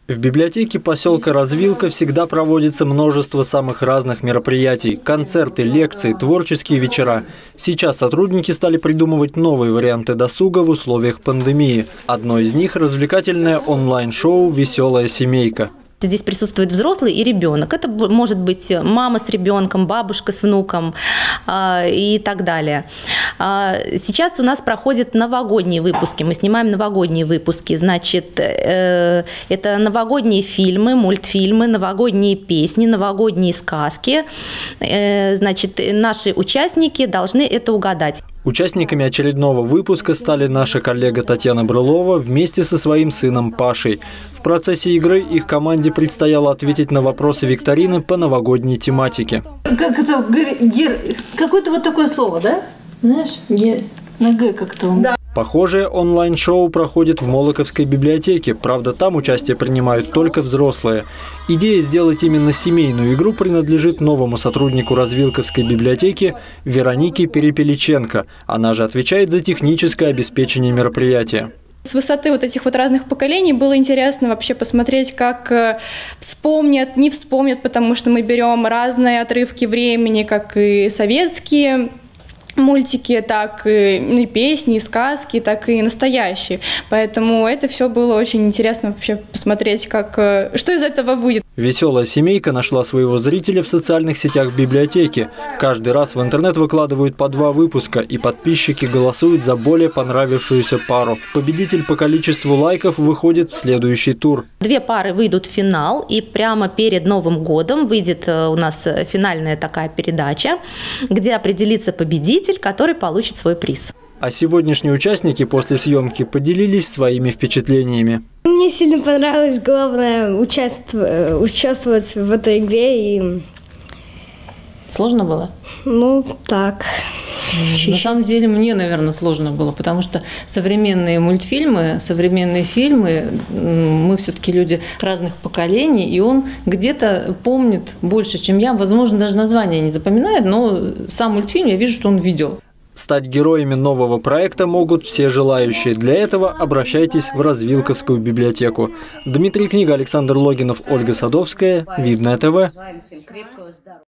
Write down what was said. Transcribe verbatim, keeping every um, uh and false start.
В библиотеке поселка Развилка всегда проводится множество самых разных мероприятий – концерты, лекции, творческие вечера. Сейчас сотрудники стали придумывать новые варианты досуга в условиях пандемии. Одно из них – развлекательное онлайн-шоу «Веселая семейка». Здесь присутствует взрослый и ребенок. Это может быть мама с ребенком, бабушка с внуком э, и так далее. Э, сейчас у нас проходят новогодние выпуски. Мы снимаем новогодние выпуски. Значит, э, это новогодние фильмы, мультфильмы, новогодние песни, новогодние сказки. Э, значит, наши участники должны это угадать. Участниками очередного выпуска стали наша коллега Татьяна Брылова вместе со своим сыном Пашей. В процессе игры их команде предстояло ответить на вопросы викторины по новогодней тематике. Как это, гер, какое-то вот такое слово, да? Знаешь, гер, на Г как-то он. Да. Похожее онлайн-шоу проходит в Молоковской библиотеке. Правда, там участие принимают только взрослые. Идея сделать именно семейную игру принадлежит новому сотруднику Развилковской библиотеки Веронике Перепеличенко. Она же отвечает за техническое обеспечение мероприятия. С высоты вот этих вот разных поколений было интересно вообще посмотреть, как вспомнят, не вспомнят, потому что мы берем разные отрывки времени, как и советские мультики, так и песни, и сказки, так и настоящие. Поэтому это все было очень интересно вообще посмотреть, как, что из этого будет. «Веселая семейка» нашла своего зрителя в социальных сетях библиотеки. Каждый раз в интернет выкладывают по два выпуска, и подписчики голосуют за более понравившуюся пару. Победитель по количеству лайков выходит в следующий тур. Две пары выйдут в финал, и прямо перед Новым годом выйдет у нас финальная такая передача, где определится победитель, который получит свой приз. А сегодняшние участники после съемки поделились своими впечатлениями. Мне сильно понравилось, главное, участвовать, участвовать в этой игре. И... Сложно было? Ну, так. На самом деле мне, наверное, сложно было, потому что современные мультфильмы, современные фильмы, мы все-таки люди разных поколений, и он где-то помнит больше, чем я. Возможно, даже название не запоминает, но сам мультфильм я вижу, что он видел. Стать героями нового проекта могут все желающие. Для этого обращайтесь в Развилковскую библиотеку. Дмитрий Книга, Александр Логинов, Ольга Садовская. Видное ТВ.